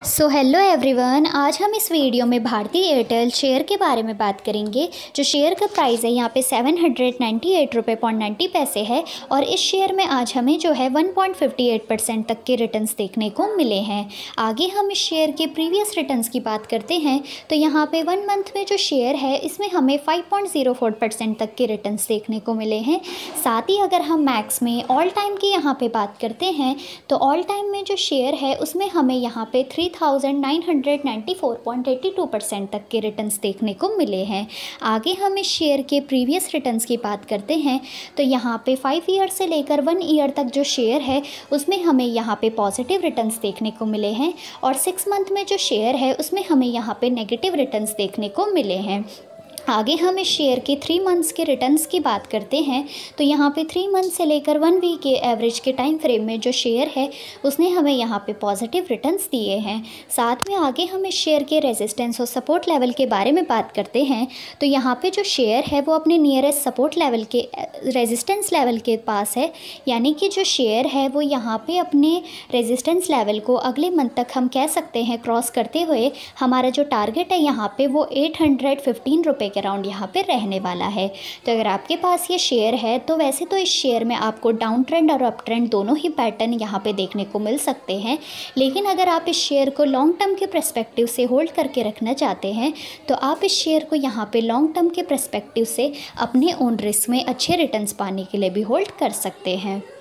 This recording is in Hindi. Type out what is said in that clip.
सो हेलो एवरीवन, आज हम इस वीडियो में भारतीय एयरटेल शेयर के बारे में बात करेंगे। जो शेयर का प्राइस है यहाँ पे 798 रुपये पॉइंट 90 पैसे है और इस शेयर में आज हमें जो है 1.58% तक के रिटर्न्स देखने को मिले हैं। आगे हम इस शेयर के प्रीवियस रिटर्न्स की बात करते हैं तो यहाँ पे 1 मंथ में जो शेयर है इसमें हमें 5.04% तक के रिटर्न्स देखने को मिले हैं। साथ ही अगर हम मैक्स में ऑल टाइम की यहाँ पे बात करते हैं तो ऑल टाइम में जो शेयर है उसमें हमें यहाँ पे 3,994.82% तक के रिटर्न्स देखने को मिले हैं। आगे हम इस शेयर के प्रीवियस रिटर्न्स की बात करते हैं तो यहाँ पे 5 ईयर से लेकर 1 ईयर तक जो शेयर है उसमें हमें यहाँ पे पॉजिटिव रिटर्न्स देखने को मिले हैं और 6 मंथ में जो शेयर है उसमें हमें यहाँ पे नेगेटिव रिटर्न्स देखने को मिले हैं। आगे हम इस शेयर के 3 मंथ्स के रिटर्न्स की बात करते हैं तो यहाँ पे 3 मंथ से लेकर 1 वीक के एवरेज के टाइम फ्रेम में जो शेयर है उसने हमें यहाँ पे पॉजिटिव रिटर्न्स दिए हैं। साथ में आगे हम इस शेयर के रेजिस्टेंस और सपोर्ट लेवल के बारे में बात करते हैं तो यहाँ पे जो शेयर है वो अपने नियरेस्ट सपोर्ट लेवल के रेजिस्टेंस लेवल के पास है, यानी कि जो शेयर है वो यहाँ पे अपने रेजिस्टेंस लेवल को अगले मंथ तक हम कह सकते हैं क्रॉस करते हुए हमारा जो टारगेट है यहाँ पे वो 815 रुपये के अराउंड यहाँ पे रहने वाला है। तो अगर आपके पास ये शेयर है तो वैसे तो इस शेयर में आपको डाउन ट्रेंड और अप ट्रेंड दोनों ही पैटर्न यहाँ पे देखने को मिल सकते हैं, लेकिन अगर आप इस शेयर को लॉन्ग टर्म के पर्सपेक्टिव से होल्ड करके रखना चाहते हैं तो आप इस शेयर को यहाँ पे लॉन्ग टर्म के पर्सपेक्टिव से अपने ओन रिस्क में अच्छे रिटर्न्स पाने के लिए भी होल्ड कर सकते हैं।